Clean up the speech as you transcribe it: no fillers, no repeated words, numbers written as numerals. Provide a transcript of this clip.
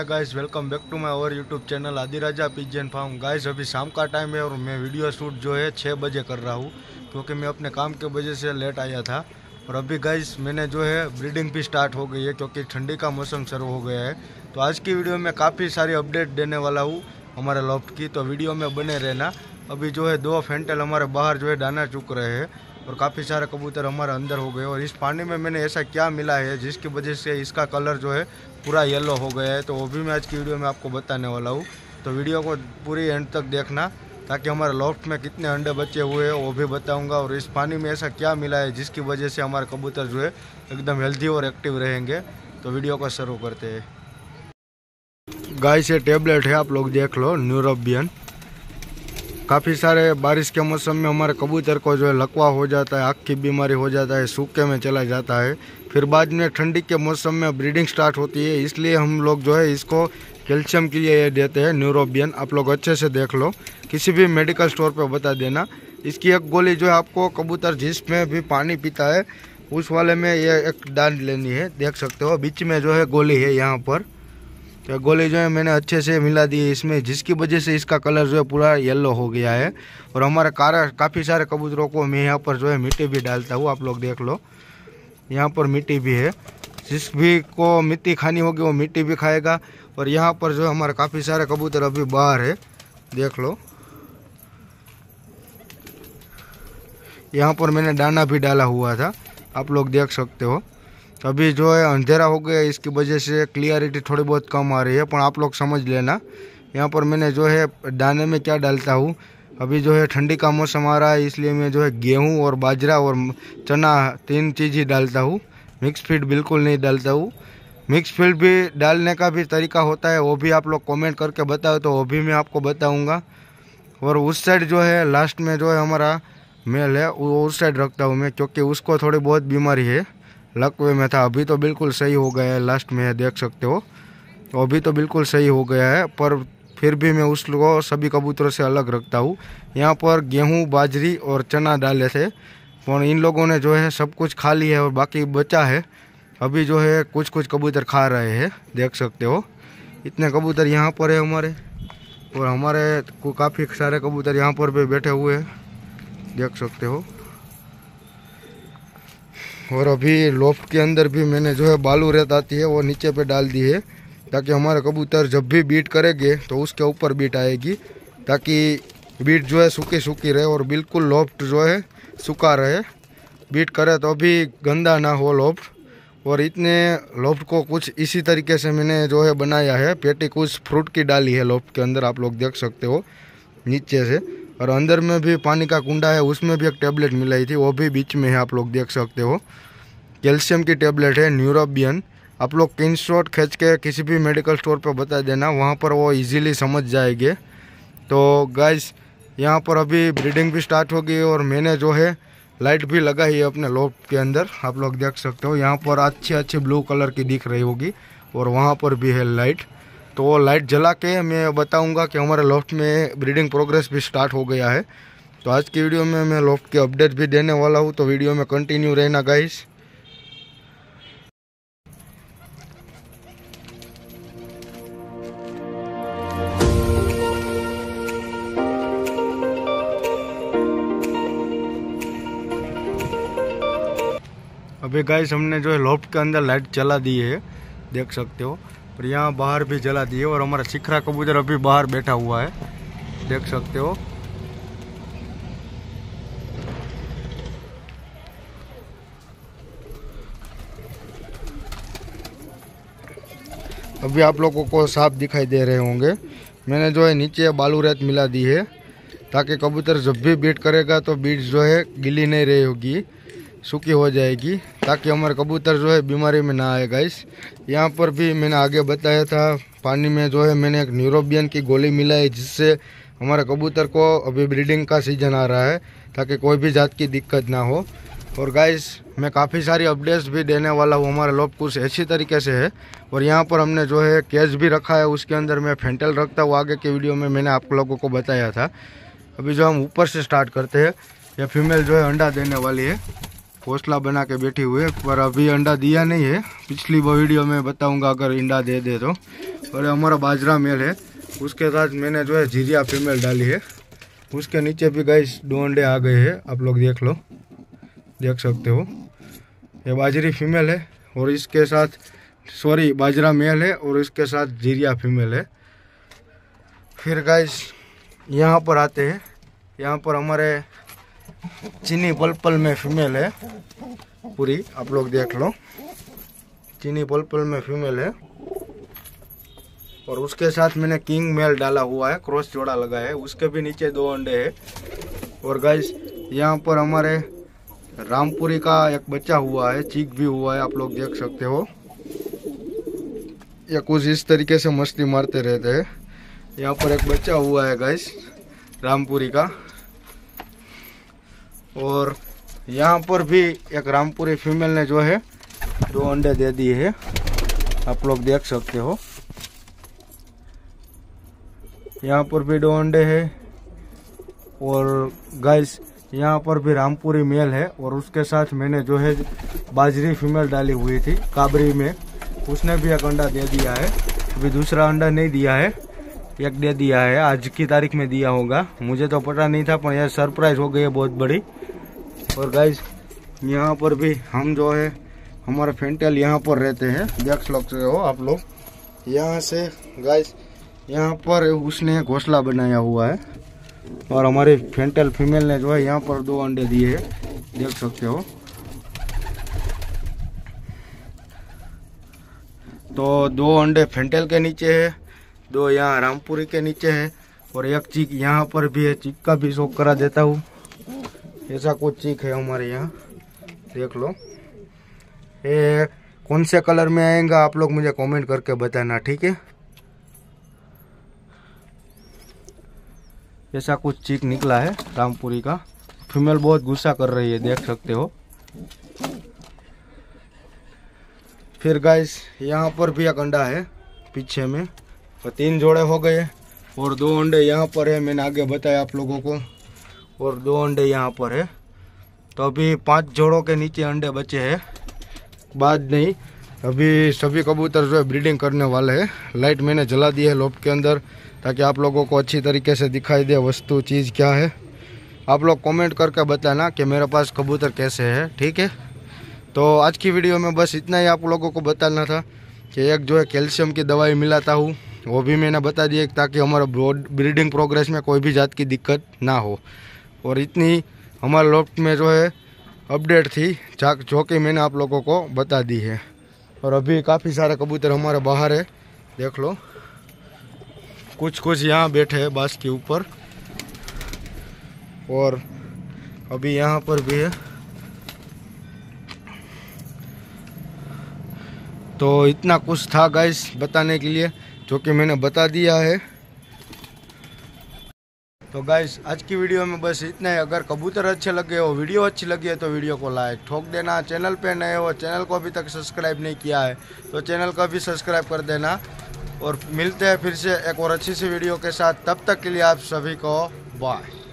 Guys, welcome back to my और YouTube channel Adiraja pigeon farm. Guys अभी शाम का टाइम है और मैं वीडियो शूट जो है 6 बजे कर रहा हूँ क्योंकि मैं अपने काम के वजह से लेट आया था। और अभी गाइस मैंने जो है ब्रीडिंग भी स्टार्ट हो गई है क्योंकि ठंडी का मौसम शुरू हो गया है। तो आज की वीडियो में काफ़ी सारी अपडेट देने वाला हूँ हमारे लॉफ्ट की, तो वीडियो में बने रहना। अभी जो है 2 फेंटल हमारे बाहर जो है दाना चुक रहे हैं और काफ़ी सारे कबूतर हमारे अंदर हो गए। और इस पानी में मैंने ऐसा क्या मिला है जिसकी वजह से इसका कलर जो है पूरा येलो हो गया है, तो वो भी मैं आज की वीडियो में आपको बताने वाला हूँ। तो वीडियो को पूरी एंड तक देखना ताकि हमारे लॉफ्ट में कितने अंडे बचे हुए हैं वो भी बताऊंगा और इस पानी में ऐसा क्या मिला है जिसकी वजह से हमारे कबूतर जो है एकदम हेल्दी और एक्टिव रहेंगे। तो वीडियो को शुरू करते हैं। गाइस ये टेबलेट है, आप लोग देख लो, न्यूरोबियन। काफ़ी सारे बारिश के मौसम में हमारे कबूतर को जो है लकवा हो जाता है, आँख की बीमारी हो जाता है, सूखे में चला जाता है। फिर बाद में ठंडी के मौसम में ब्रीडिंग स्टार्ट होती है, इसलिए हम लोग जो है इसको कैल्शियम के लिए देते हैं न्यूरोबियन। आप लोग अच्छे से देख लो, किसी भी मेडिकल स्टोर पे बता देना। इसकी एक गोली जो है आपको कबूतर जिसमें भी पानी पीता है उस वाले में ये एक डाल लेनी है, देख सकते हो बीच में जो है गोली है यहाँ पर। तो गोली जो है मैंने अच्छे से मिला दी है इसमें, जिसकी वजह से इसका कलर जो है पूरा येलो हो गया है। और हमारे काफ़ी सारे कबूतरों को मैं यहाँ पर जो है मिट्टी भी डालता हूँ, आप लोग देख लो यहाँ पर मिट्टी भी है। जिस भी को मिट्टी खानी होगी वो मिट्टी भी खाएगा। और यहाँ पर जो हमारे काफ़ी सारे कबूतर अभी बाहर है, देख लो। यहाँ पर मैंने दाना भी डाला हुआ था, आप लोग देख सकते हो। अभी जो है अंधेरा हो गया, इसकी वजह से क्लियरिटी थोड़ी बहुत कम आ रही है, पर आप लोग समझ लेना। यहाँ पर मैंने जो है दाने में क्या डालता हूँ, अभी जो है ठंडी का मौसम आ रहा है इसलिए मैं जो है गेहूँ और बाजरा और चना 3 चीज़ ही डालता हूँ। मिक्स फीड बिल्कुल नहीं डालता हूँ। मिक्स फीड भी डालने का भी तरीका होता है, वो भी आप लोग कमेंट करके बताओ तो वो भी मैं आपको बताऊँगा। और उस साइड जो है लास्ट में जो है हमारा मेल है वो उस साइड रखता हूँ मैं, क्योंकि उसको थोड़ी बहुत बीमारी है, लकवे में था। अभी तो बिल्कुल सही हो गया है, लास्ट में है देख सकते हो। तो अभी तो बिल्कुल सही हो गया है, पर फिर भी मैं उसको सभी कबूतरों से अलग रखता हूँ। यहाँ पर गेहूँ, बाजरी और चना डाले थे, और इन लोगों ने जो है सब कुछ खा लिया है और बाकी बचा है। अभी जो है कुछ कुछ कबूतर खा रहे हैं, देख सकते हो। इतने कबूतर यहाँ पर है हमारे, और हमारे काफ़ी सारे कबूतर यहाँ पर भी बैठे हुए हैं, देख सकते हो। और अभी लोफ्ट के अंदर भी मैंने जो है बालू रेत आती है वो नीचे पे डाल दी है, ताकि हमारे कबूतर जब भी बीट करेंगे तो उसके ऊपर बीट आएगी, ताकि बीट जो है सूखी सूखी रहे और बिल्कुल लोफ्ट जो है सूखा रहे। बीट करे तो अभी गंदा ना हो लोफ्ट। और इतने लोफ्ट को कुछ इसी तरीके से मैंने जो है बनाया है। पेटी कुछ फ्रूट की डाली है लोफ्ट के अंदर, आप लोग देख सकते हो नीचे से। और अंदर में भी पानी का कुंडा है, उसमें भी एक टेबलेट मिलाई थी, वो भी बीच में है, आप लोग देख सकते हो। कैल्शियम की टेबलेट है न्यूरोबियन। आप लोग स्क्रीनशॉट खींच के किसी भी मेडिकल स्टोर पर बता देना, वहाँ पर वो इजीली समझ जाएंगे। तो गाइस यहाँ पर अभी ब्रीडिंग भी स्टार्ट हो गई और मैंने जो है लाइट भी लगाई है अपने लॉफ्ट के अंदर, आप लोग देख सकते हो। यहाँ पर अच्छी ब्लू कलर की दिख रही होगी और वहाँ पर भी है लाइट। तो वो लाइट जला के मैं बताऊंगा कि हमारे लॉफ्ट में ब्रीडिंग प्रोग्रेस भी स्टार्ट हो गया है। तो आज की वीडियो में मैं लॉफ्ट की अपडेट भी देने वाला हूँ, तो वीडियो में कंटिन्यू रहना गाइस। अभी गाइस हमने जो है लॉफ्ट के अंदर लाइट जला दी है, देख सकते हो। और यहाँ बाहर भी जला दी है और हमारा शिखरा कबूतर अभी बाहर बैठा हुआ है, देख सकते हो। अभी आप लोगों को साफ दिखाई दे रहे होंगे, मैंने जो है नीचे बालू रेत मिला दी है, ताकि कबूतर जब भी बीट करेगा तो बीट जो है गीली नहीं रही होगी, सूखी हो जाएगी, ताकि हमारे कबूतर जो है बीमारी में ना आए गाइस। यहाँ पर भी मैंने आगे बताया था, पानी में जो है मैंने एक न्यूरोबियन की गोली मिलाई, जिससे हमारे कबूतर को अभी ब्रीडिंग का सीजन आ रहा है, ताकि कोई भी जात की दिक्कत ना हो। और गाइस मैं काफ़ी सारी अपडेट्स भी देने वाला हूँ, हमारा लॉफ्ट कुछ ऐसी तरीके से है। और यहाँ पर हमने जो है केज भी रखा है, उसके अंदर मैं फेंटल रखता हूँ, आगे की वीडियो में मैंने आप लोगों को बताया था। अभी जो हम ऊपर से स्टार्ट करते हैं, यह फीमेल जो है अंडा देने वाली है, घोंसला बना के बैठी हुई है, पर अभी अंडा दिया नहीं है। पिछली वो वीडियो में बताऊंगा अगर अंडा दे दे तो। और हमारा बाजरा मेल है। उसके साथ मैंने जो है जीरिया फीमेल डाली है। उसके नीचे भी गाइस 2 अंडे आ गए हैं, आप लोग देख लो, देख सकते हो। ये बाजरी फीमेल है और इसके साथ बाजरा मेल है और इसके साथ जीरिया फीमेल है। फिर गाइस यहाँ पर आते हैं। यहाँ पर हमारे चीनी पलपल में फीमेल है पूरी, आप लोग देख लो, चीनी पलपल में फीमेल है। और उसके साथ मैंने किंग मेल डाला हुआ है, क्रॉस जोड़ा लगा है। उसके भी नीचे 2 अंडे हैं। और गाइस यहाँ पर हमारे रामपुरी का एक बच्चा हुआ है, चीक भी हुआ है, आप लोग देख सकते हो। ये कुछ इस तरीके से मस्ती मारते रहते हैं। यहाँ पर एक बच्चा हुआ है गाइस रामपुरी का। और यहाँ पर भी एक रामपुरी फीमेल ने जो है 2 अंडे दे दिए हैं, आप लोग देख सकते हो। यहाँ पर भी 2 अंडे हैं। और गाइस यहाँ पर भी रामपुरी मेल है और उसके साथ मैंने जो है बाजरी फीमेल डाली हुई थी काबरी में, उसने भी एक अंडा दे दिया है। अभी दूसरा अंडा नहीं दिया है, एक दे दिया है, आज की तारीख में दिया होगा, मुझे तो पता नहीं था, पर यह सरप्राइज हो गई है बहुत बड़ी। और गाइस यहाँ पर भी हम जो है हमारा फेंटेल यहाँ पर रहते हैं, देख सकते हो आप लोग। यहाँ से गाइस यहाँ पर उसने घोंसला बनाया हुआ है और हमारी फेंटेल फीमेल ने जो है यहाँ पर 2 अंडे दिए हैं, देख सकते हो। तो 2 अंडे फेंटेल के नीचे है, 2 यहाँ रामपुरी के नीचे है और एक चीक यहाँ पर भी है। चीक का भी शौक करा देता हूँ, ऐसा कुछ चीक है हमारे यहाँ, देख लो। ये कौन से कलर में आएगा आप लोग मुझे कमेंट करके बताना, ठीक है। ऐसा कुछ चीक निकला है रामपुरी का। फीमेल बहुत गुस्सा कर रही है, देख सकते हो। फिर गाइस यहाँ पर भी एक अंडा है पीछे में, तो 3 जोड़े हो गए। और 2 अंडे यहाँ पर है, मैंने आगे बताया आप लोगों को। और 2 अंडे यहाँ पर है, तो अभी 5 जोड़ों के नीचे अंडे बचे हैं। बाद नहीं, अभी सभी कबूतर जो है ब्रीडिंग करने वाले हैं। लाइट मैंने जला दी है लोफ्ट के अंदर, ताकि आप लोगों को अच्छी तरीके से दिखाई दे वस्तु चीज़ क्या है। आप लोग कमेंट करके बताना कि मेरे पास कबूतर कैसे है, ठीक है। तो आज की वीडियो में बस इतना ही आप लोगों को बताना था कि एक जो है कैल्शियम की दवाई मिलाता हूँ, वो भी मैंने बता दिया, ताकि हमारा ब्रीडिंग प्रोग्रेस में कोई भी जात की दिक्कत ना हो। और इतनी हमारे लोफ्ट में जो है अपडेट थी जो कि मैंने आप लोगों को बता दी है। और अभी काफ़ी सारे कबूतर हमारे बाहर है, देख लो। कुछ यहाँ बैठे हैं बांस के ऊपर और अभी यहाँ पर भी है। तो इतना कुछ था गाइस बताने के लिए, जो कि मैंने बता दिया है। तो गाइस आज की वीडियो में बस इतना ही। अगर कबूतर अच्छे लगे हो, वीडियो अच्छी लगी है, तो वीडियो को लाइक ठोक देना। चैनल पे नए हो, चैनल को अभी तक सब्सक्राइब नहीं किया है, तो चैनल को भी सब्सक्राइब कर देना। और मिलते हैं फिर से एक और अच्छी सी वीडियो के साथ, तब तक के लिए आप सभी को बाय।